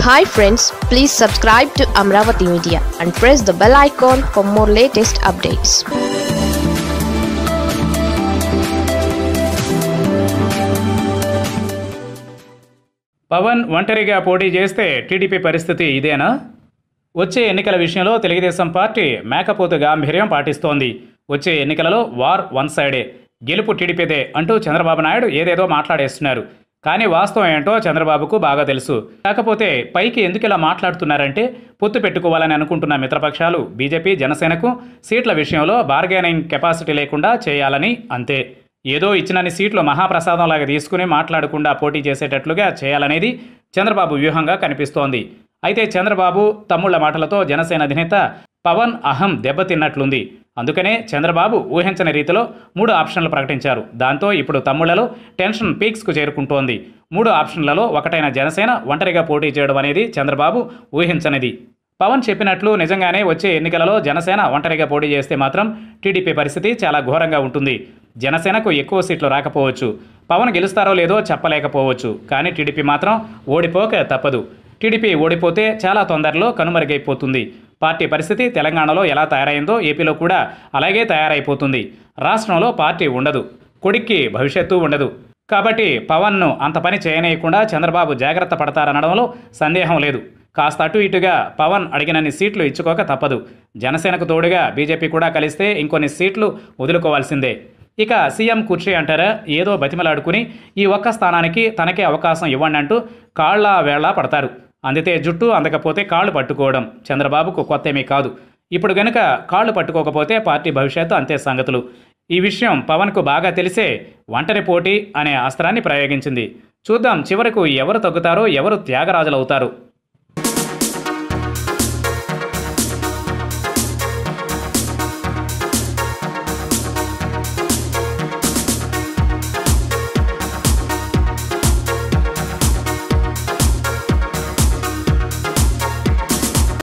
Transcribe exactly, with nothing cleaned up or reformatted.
Hi friends, please subscribe to Amaravathi Media and press the bell icon for more latest updates. Pawan ఒంటరిగా పోటీ చేస్తే TDP పరిస్థితి ఇదేనా? వచ్చే ఎన్నికల విషయంలో తెలుగుదేశం పార్టీ మేకపోతు గాంభీర్యం పాటిస్తోంది. వచ్చే ఎన్నికలలో వార్ వన్ సైడే, గెలుపు టీడీపీదే అంటూ చంద్రబాబు నాయుడు ఏదేదో మాట్లాడేస్తున్నారు. కానీ వాస్తవం ఏంటో చంద్రబాబుకు బాగా తెలుసు. కాకపోతే పైకి ఎందుకు ఇలా మాట్లాడుతున్నారంటే, పొత్తు పెట్టుకోవాలని అనుకుంటున్న మిత్రపక్షాలు బీజేపీ, జనసేనకు సీట్ల విషయంలో బార్గెనింగ్ కెపాసిటీ లేకుండా చేయాలని, అంతే. ఏదో ఇచ్చినన్ని సీట్లు మహాప్రసాదంలాగా తీసుకుని మాట్లాడకుండా పోటీ చేసేటట్లుగా చేయాలనేది చంద్రబాబు వ్యూహంగా కనిపిస్తోంది. అయితే చంద్రబాబు తమ్ముళ్ల మాటలతో జనసేన అధినేత పవన్ అహం దెబ్బతిన్నట్లుంది. అందుకనే చంద్రబాబు ఊహించని రీతిలో మూడు ఆప్షన్లు ప్రకటించారు. దాంతో ఇప్పుడు తమ్ముళ్లలో టెన్షన్ పీక్స్కు చేరుకుంటోంది. మూడు ఆప్షన్లలో ఒకటైన జనసేన ఒంటరిగా పోటీ చేయడం అనేది చంద్రబాబు ఊహించనిది. పవన్ చెప్పినట్లు నిజంగానే వచ్చే ఎన్నికలలో జనసేన ఒంటరిగా పోటీ చేస్తే మాత్రం టీడీపీ పరిస్థితి చాలా ఘోరంగా ఉంటుంది. జనసేనకు ఎక్కువ సీట్లు రాకపోవచ్చు, పవన్ గెలుస్తారో లేదో చెప్పలేకపోవచ్చు. కానీ టీడీపీ మాత్రం ఓడిపోక తప్పదు. టీడీపీ ఓడిపోతే చాలా తొందరలో కనుమరుగైపోతుంది. పార్టీ పరిస్థితి తెలంగాణలో ఎలా తయారైందో ఏపీలో కూడా అలాగే తయారైపోతుంది. రాష్ట్రంలో పార్టీ ఉండదు, కొడుక్కి భవిష్యత్తు ఉండదు. కాబట్టి పవన్ను అంత పని చేయనీయకుండా చంద్రబాబు జాగ్రత్త పడతారనడంలో సందేహం లేదు. కాస్త అటు ఇటుగా పవన్ అడిగినన్ని సీట్లు ఇచ్చుకోక తప్పదు. జనసేనకు తోడుగా బీజేపీ కూడా కలిస్తే ఇంకొన్ని సీట్లు వదులుకోవాల్సిందే. ఇక సీఎం కుర్చీ అంటారా, ఏదో బతిమలాడుకుని ఈ ఒక్క స్థానానికి తనకే అవకాశం ఇవ్వండి అంటూ కాళ్ల వేళ్ల పడతారు. అందితే జుట్టు, అందకపోతే కాళ్ళు పట్టుకోవడం చంద్రబాబుకు కొత్తేమీ కాదు. ఇప్పుడు గనుక కాళ్ళు పట్టుకోకపోతే పార్టీ భవిష్యత్తు అంతే సంగతులు. ఈ విషయం పవన్కు బాగా తెలిసే ఒంటరి పోటీ అనే అస్త్రాన్ని ప్రయోగించింది. చూద్దాం చివరకు ఎవరు తగ్గుతారో, ఎవరు త్యాగరాజులవుతారు.